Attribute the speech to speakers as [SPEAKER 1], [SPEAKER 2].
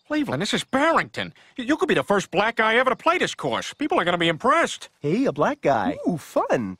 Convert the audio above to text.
[SPEAKER 1] Cleveland, this is Barrington. You could be the first black guy ever to play this course. People are going to be impressed.
[SPEAKER 2] Hey, a black guy. Ooh, fun.